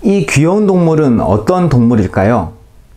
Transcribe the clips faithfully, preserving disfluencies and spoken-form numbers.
이 귀여운 동물은 어떤 동물일까요?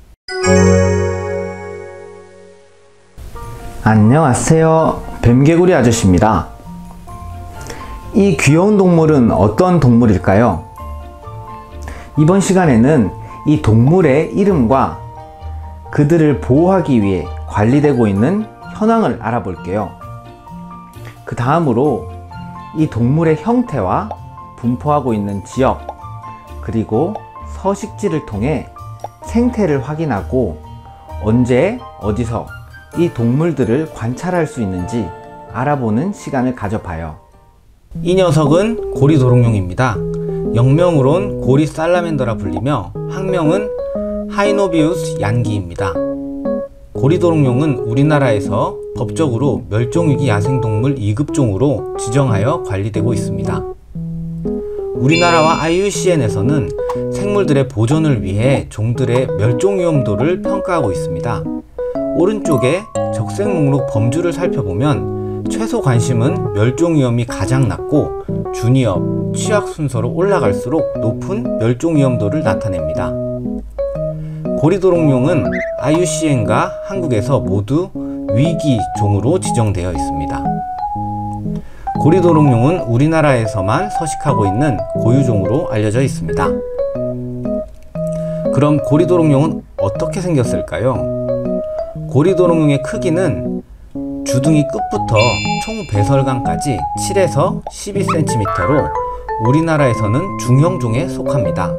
안녕하세요. 뱀개구리 아저씨입니다. 이 귀여운 동물은 어떤 동물일까요? 이번 시간에는 이 동물의 이름과 그들을 보호하기 위해 관리되고 있는 현황을 알아볼게요. 그 다음으로 이 동물의 형태와 분포하고 있는 지역, 그리고 서식지를 통해 생태를 확인하고 언제, 어디서 이 동물들을 관찰할 수 있는지 알아보는 시간을 가져봐요. 이 녀석은 고리도롱뇽입니다. 영명으론 고리 살라멘더라 불리며 학명은 하이노비우스 얀기입니다. 고리도롱뇽은 우리나라에서 법적으로 멸종위기 야생동물 이 급종으로 지정하여 관리되고 있습니다. 우리나라와 아이유씨엔에서는 생물들의 보존을 위해 종들의 멸종위험도를 평가하고 있습니다. 오른쪽에 적색목록 범주를 살펴보면 최소 관심은 멸종위험이 가장 낮고 준위험, 취약 순서로 올라갈수록 높은 멸종위험도를 나타냅니다. 고리도롱뇽은 아이유씨엔과 한국에서 모두 위기종으로 지정되어 있습니다. 고리도롱뇽은 우리나라에서만 서식하고 있는 고유종으로 알려져 있습니다. 그럼 고리도롱뇽은 어떻게 생겼을까요? 고리도롱뇽의 크기는 주둥이 끝부터 총 배설관까지 칠에서 십이 센티미터로 우리나라에서는 중형종에 속합니다.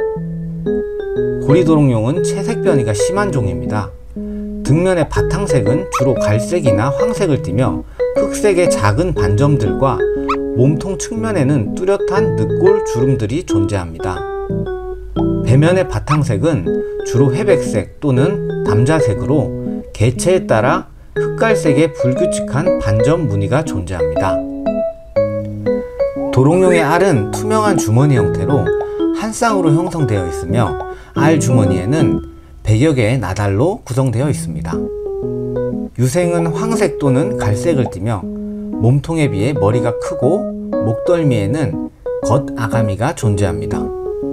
고리도롱뇽은 채색 변이가 심한 종입니다. 등면의 바탕색은 주로 갈색이나 황색을 띠며 흑색의 작은 반점들과 몸통 측면에는 뚜렷한 늑골 주름들이 존재합니다. 배면의 바탕색은 주로 회백색 또는 남자색으로 개체에 따라 흑갈색의 불규칙한 반점 무늬가 존재합니다. 도롱뇽의 알은 투명한 주머니 형태로 한 쌍으로 형성되어 있으며 알 주머니에는 백여 개의 나달로 구성되어 있습니다. 유생은 황색 또는 갈색을 띠며 몸통에 비해 머리가 크고 목덜미에는 겉아가미가 존재합니다.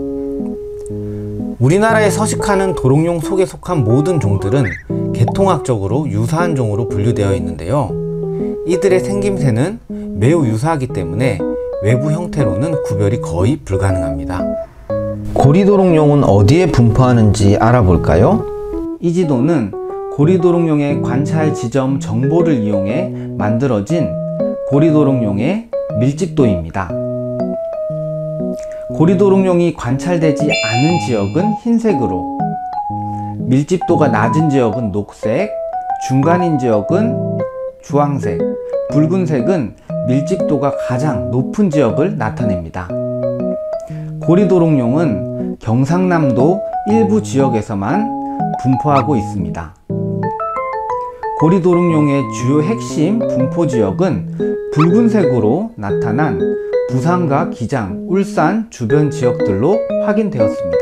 우리나라에 서식하는 도롱뇽 속에 속한 모든 종들은 계통학적으로 유사한 종으로 분류되어 있는데요. 이들의 생김새는 매우 유사하기 때문에 외부 형태로는 구별이 거의 불가능합니다. 고리도롱뇽은 어디에 분포하는지 알아볼까요? 이 지도는 고리도롱뇽의 관찰 지점 정보를 이용해 만들어진 고리도롱뇽의 밀집도입니다. 고리도롱뇽이 관찰되지 않은 지역은 흰색으로, 밀집도가 낮은 지역은 녹색, 중간인 지역은 주황색, 붉은색은 밀집도가 가장 높은 지역을 나타냅니다. 고리도롱뇽은 경상남도 일부 지역에서만 분포하고 있습니다. 고리도롱뇽의 주요 핵심 분포 지역은 붉은색으로 나타난 부산과 기장, 울산 주변 지역들로 확인되었습니다.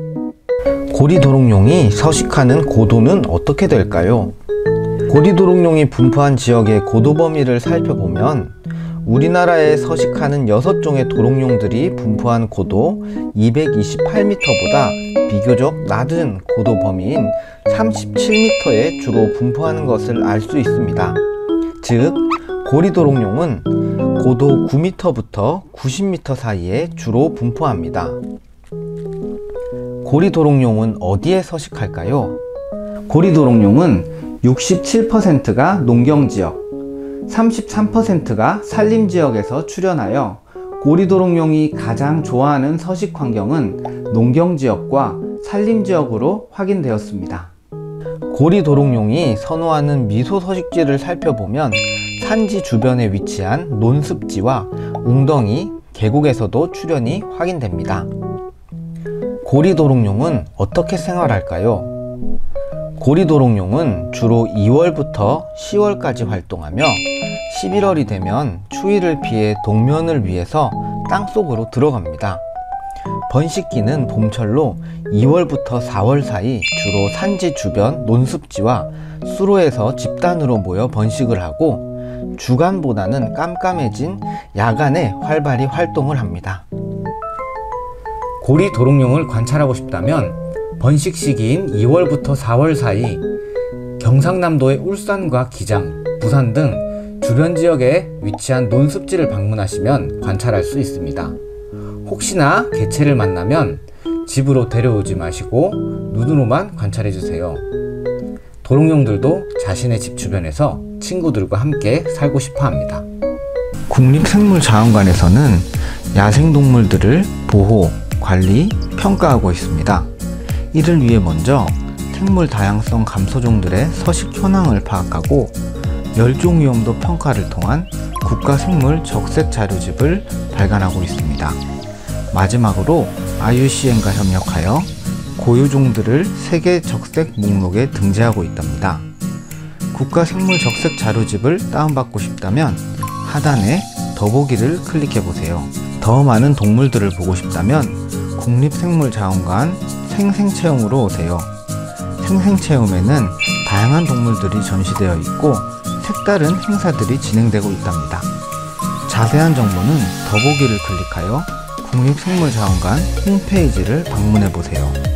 고리도롱뇽이 서식하는 고도는 어떻게 될까요? 고리도롱뇽이 분포한 지역의 고도 범위를 살펴보면 우리나라에 서식하는 여섯 종의 도롱뇽들이 분포한 고도 이백이십팔 미터보다 비교적 낮은 고도 범위인 삼십칠 미터에 주로 분포하는 것을 알 수 있습니다. 즉, 고리도롱뇽은 고도 구 미터부터 구십 미터 사이에 주로 분포합니다. 고리도롱뇽은 어디에 서식할까요? 고리도롱뇽은 육십칠 퍼센트가 농경지역, 삼십삼 퍼센트가 산림지역에서 출현하여 고리도롱뇽이 가장 좋아하는 서식 환경은 농경지역과 산림지역으로 확인되었습니다. 고리도롱뇽이 선호하는 미소 서식지를 살펴보면 산지 주변에 위치한 논습지와 웅덩이, 계곡에서도 출현이 확인됩니다. 고리도롱뇽은 어떻게 생활할까요? 고리도롱뇽은 주로 이월부터 시월까지 활동하며 십일월이 되면 추위를 피해 동면을 위해서 땅속으로 들어갑니다. 번식기는 봄철로 이월부터 사월 사이 주로 산지 주변 논습지와 수로에서 집단으로 모여 번식을 하고 주간보다는 깜깜해진 야간에 활발히 활동을 합니다. 고리 도롱뇽을 관찰하고 싶다면 번식 시기인 이월부터 사월 사이 경상남도의 울산과 기장, 부산 등 주변 지역에 위치한 논습지를 방문하시면 관찰할 수 있습니다. 혹시나 개체를 만나면 집으로 데려오지 마시고 눈으로만 관찰해주세요. 도롱뇽들도 자신의 집 주변에서 친구들과 함께 살고 싶어 합니다. 국립생물자원관에서는 야생동물들을 보호, 관리, 평가하고 있습니다. 이를 위해 먼저 생물 다양성 감소종들의 서식 현황을 파악하고 멸종 위험도 평가를 통한 국가생물 적색 자료집을 발간하고 있습니다. 마지막으로 아이유씨엔과 협력하여 고유종들을 세계 적색 목록에 등재하고 있답니다. 국가생물 적색 자료집을 다운받고 싶다면 하단에 더보기를 클릭해보세요. 더 많은 동물들을 보고 싶다면 국립생물자원관 생생체험으로 오세요. 생생체험에는 다양한 동물들이 전시되어 있고 색다른 행사들이 진행되고 있답니다. 자세한 정보는 더보기를 클릭하여 국립생물자원관 홈페이지를 방문해보세요.